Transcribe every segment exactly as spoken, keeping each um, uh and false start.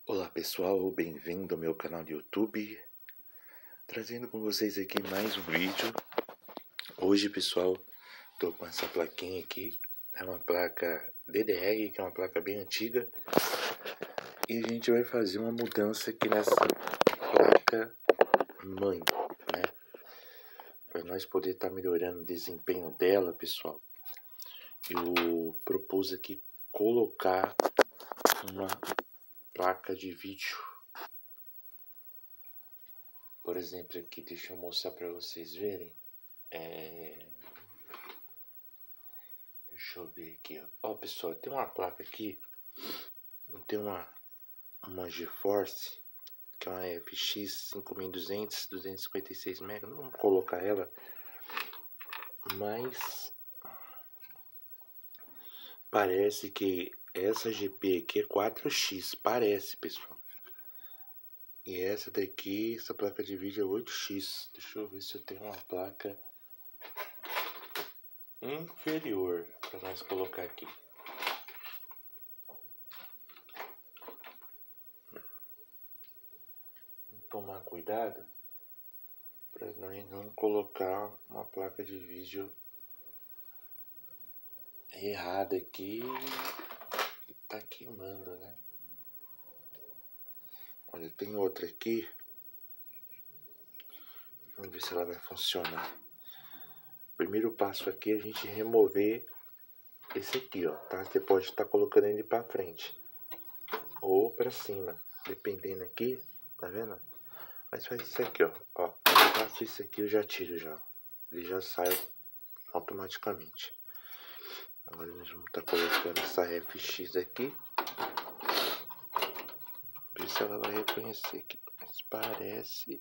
Olá pessoal, bem-vindo ao meu canal do YouTube, trazendo com vocês aqui mais um vídeo. Hoje pessoal, tô com essa plaquinha aqui, é uma placa D D R, que é uma placa bem antiga, e a gente vai fazer uma mudança aqui nessa placa mãe, né? Para nós poder estar tá melhorando o desempenho dela, pessoal. Eu propus aqui colocar uma placa de vídeo. Por exemplo, aqui, deixa eu mostrar para vocês verem. É... Deixa eu ver aqui, ó. Ó, pessoal, tem uma placa aqui. Tem uma, uma GeForce, que é uma F X cinco mil e duzentos, duzentos e cinquenta e seis mega. Não vamos colocar ela, mas parece que essa G P aqui é quatro X. Parece, pessoal. E essa daqui, essa placa de vídeo é oito X. Deixa eu ver se eu tenho uma placa inferior para nós colocar aqui. Tomar cuidado para nós não colocar uma placa de vídeo errada aqui e tá queimando, né? Olha, tem outra aqui. Vamos ver se ela vai funcionar. Primeiro passo aqui é a gente remover esse aqui, ó, tá? Você pode estar colocando ele para frente ou para cima, dependendo aqui, tá vendo? Mas faz isso aqui, ó, ó. Eu faço isso aqui, eu já tiro já. Ele já sai automaticamente. Agora nós vamos estar colocando essa F X aqui. Ver se ela vai reconhecer aqui. Mas parece.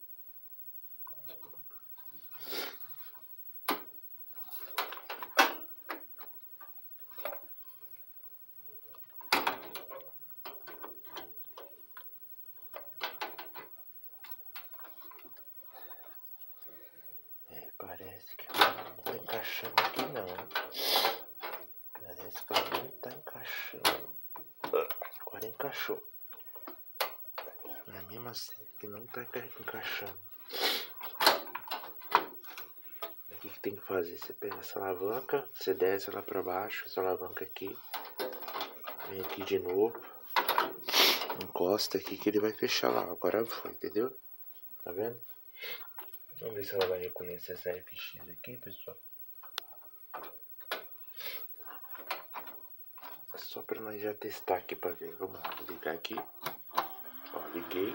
É, parece que ela não tá encaixando aqui não. Parece que ela não tá encaixando. Agora encaixou. Mas mesmo assim que não tá encaixando. O que, que tem que fazer? Você pega essa alavanca, você desce ela para baixo, essa alavanca aqui, vem aqui de novo, encosta aqui que ele vai fechar lá. Agora foi, entendeu? Tá vendo? Vamos ver se ela vai reconhecer essa F X aqui, pessoal. É só para nós já testar aqui para ver. Vamos lá, vou ligar aqui. Ó, liguei.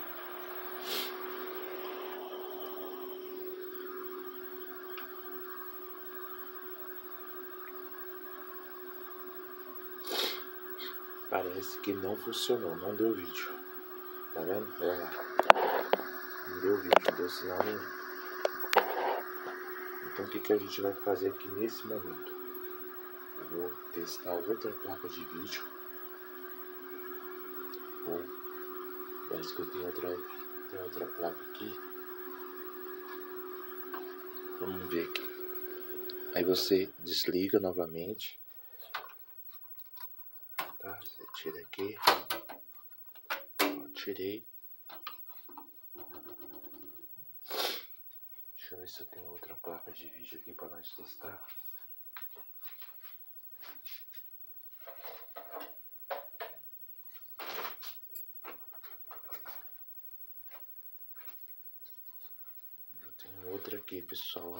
Parece que não funcionou, não deu vídeo. Tá vendo? Olha lá. Não deu vídeo, não deu sinal nenhum. Então o que, que a gente vai fazer aqui nesse momento? Eu vou testar outra placa de vídeo. Bom, parece que eu tenho outra, tenho outra placa aqui. Vamos ver aqui. Aí você desliga novamente. Tá? Você tira aqui. Tirei. Deixa eu ver se eu tenho outra placa de vídeo aqui para nós testar. Eu tenho outra aqui, pessoal,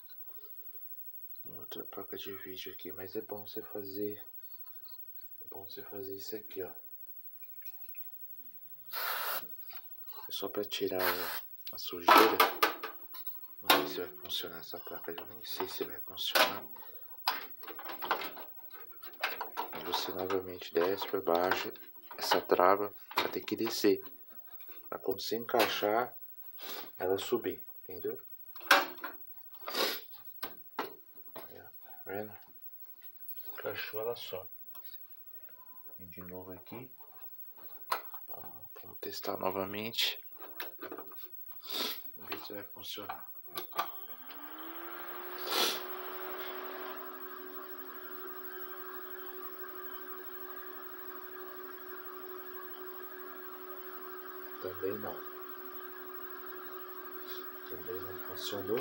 ó. Outra placa de vídeo aqui, mas é bom você fazer. É bom você fazer isso aqui, ó. É só para tirar a sujeira. Não sei se vai funcionar essa placa, eu nem sei se vai funcionar. E você novamente desce para baixo. Essa trava vai ter que descer. Para quando você encaixar, ela subir, entendeu? Tá vendo? Encaixou, ela sobe. Vem de novo aqui. Vamos testar novamente. Vamos ver se vai funcionar. Também não. Também não funcionou.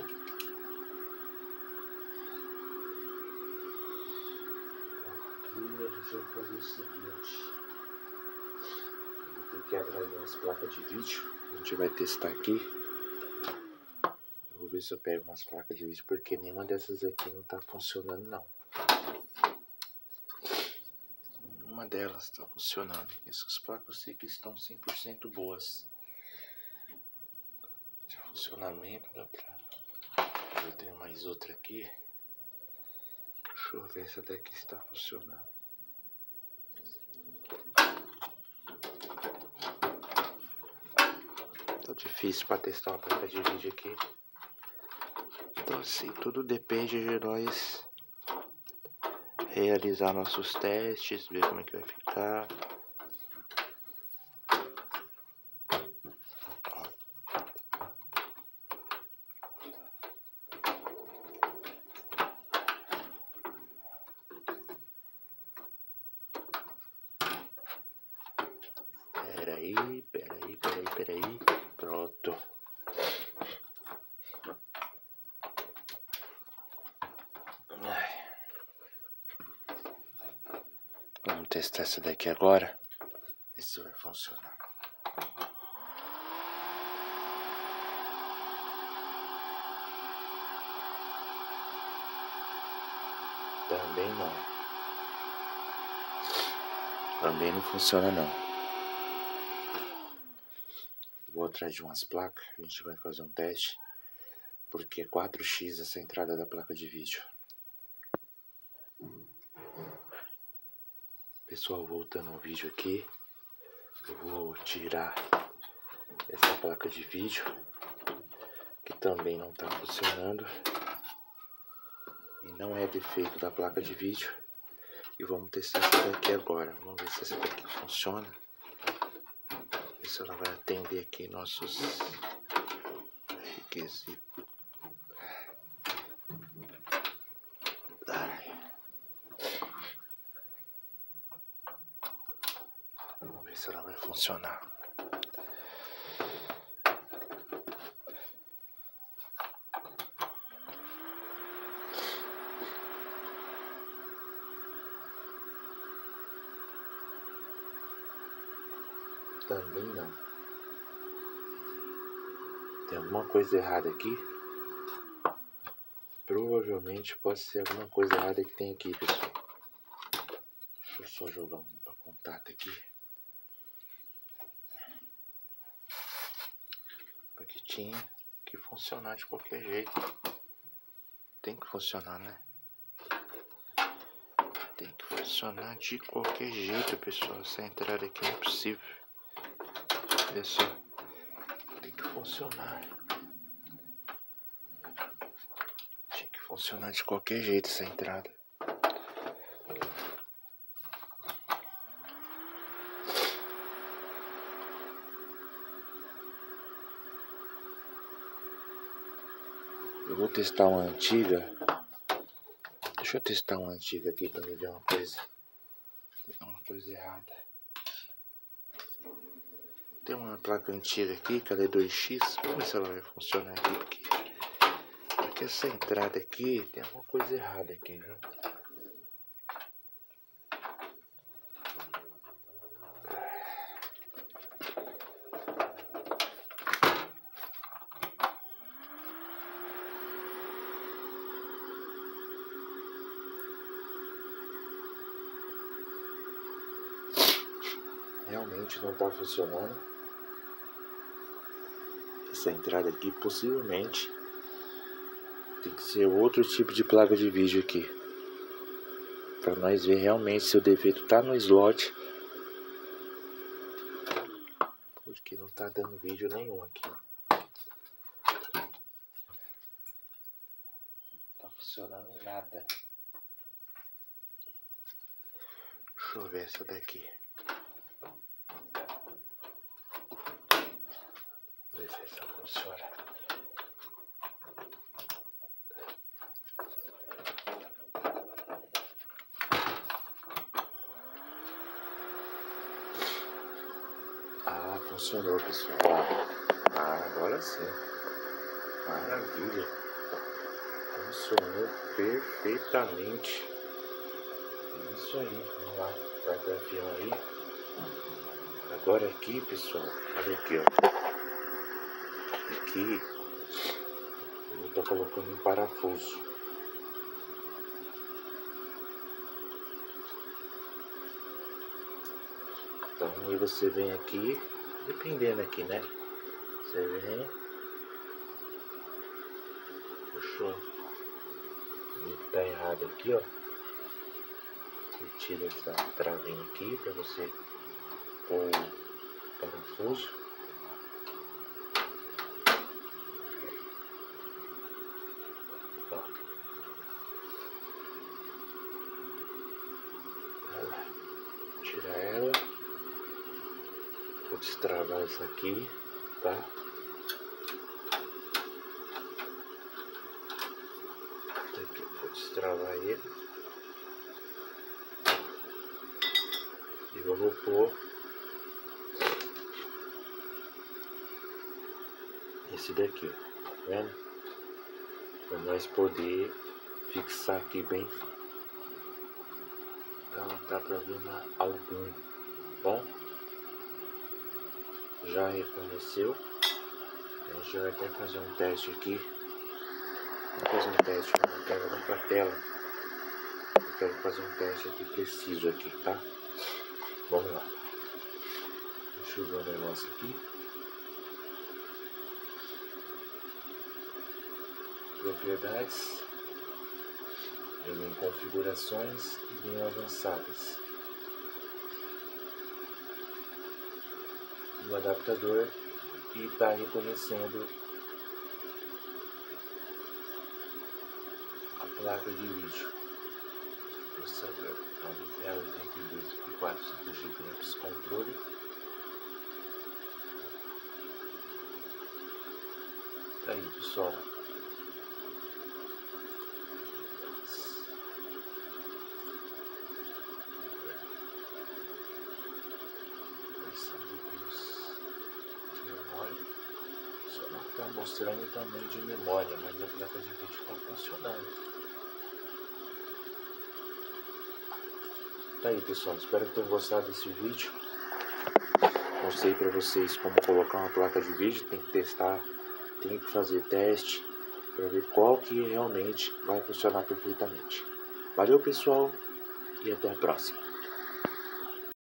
Aqui a gente vai fazer o seguinte. Eu vou ter que abrir umas placas de vídeo. A gente vai testar aqui. Eu vou ver se eu pego umas placas de vídeo, porque nenhuma dessas aqui não tá funcionando não. Uma delas está funcionando. Essas placas eu sei que estão cem por cento boas. De funcionamento dá pra... Eu tenho mais outra aqui. Deixa eu ver se essa daqui está funcionando. Tá difícil para testar uma placa de vídeo aqui. Então assim, tudo depende de nós realizar nossos testes, ver como é que vai ficar. Peraí, peraí, peraí, peraí. Pronto. Vamos testar essa daqui agora. Ver se vai funcionar. Também não. Também não funciona não. Vou atrás de umas placas. A gente vai fazer um teste. Porque é quatro x essa entrada da placa de vídeo. Pessoal, voltando ao vídeo aqui. Eu vou tirar essa placa de vídeo. Que também não está funcionando. E não é defeito da placa de vídeo. E vamos testar essa daqui agora. Vamos ver se essa daqui funciona. Ver se ela vai atender aqui nossos requisitos. Vamos ver se ela vai funcionar. Também não. Tem alguma coisa errada aqui. Provavelmente pode ser alguma coisa errada que tem aqui, pessoal. Deixa eu só jogar um para contato aqui. Porque tinha que funcionar de qualquer jeito. Tem que funcionar, né? Tem que funcionar de qualquer jeito, pessoal. Essa entrada aqui não é possível. Olha só. Tem que funcionar. Tinha que funcionar de qualquer jeito essa entrada. Eu vou testar uma antiga. Deixa eu testar uma antiga aqui pra me ver uma coisa. Tem uma coisa errada. Tem uma placa antiga aqui, que ela é dois x. Vamos ver se ela vai funcionar aqui. Porque, porque essa entrada aqui tem alguma coisa errada aqui, né? Realmente não está funcionando. Essa entrada aqui possivelmente tem que ser outro tipo de placa de vídeo aqui, para nós ver realmente se o defeito tá no slot, porque não tá dando vídeo nenhum aqui. Não tá funcionando nada. Deixa eu ver essa daqui. Ver se essa funciona. Ah, funcionou, pessoal. Ah, agora sim. Maravilha. Funcionou perfeitamente. É isso aí. Vamos lá. Aperta o avião aí. Agora aqui, pessoal. Olha aqui, ó. Aqui eu estou colocando um parafuso. Então aí você vem aqui, dependendo aqui, né? Você vem, puxou, ele tá errado aqui, ó. Você tira essa travinha aqui para você pôr o parafuso. Ó. Tira ela. Vou destravar isso aqui, tá? Aqui, vou destravar ele. E vou pôr esse daqui, ó. Tá vendo? Para nós poder fixar aqui bem. Então não tá problema algum, tá bom? Já reconheceu? A gente vai até fazer um teste aqui. Vamos fazer um teste, eu quero vir para a tela. Eu quero fazer um teste aqui preciso aqui, tá? Vamos lá. Deixa eu ver o negócio aqui. Propriedades. Eu venho em configurações e venho avançadas. No adaptador e está reconhecendo a placa de vídeo. Processador é oitenta e dois vírgula quatro cinco gigabytes controle. Tá aí, pessoal. De memória. Só não está mostrando o tamanho de memória, mas a placa de vídeo está funcionando. Tá aí, pessoal, espero que tenham gostado desse vídeo. Mostrei para vocês como colocar uma placa de vídeo. Tem que testar, tem que fazer teste para ver qual que realmente vai funcionar perfeitamente. Valeu, pessoal, e até a próxima.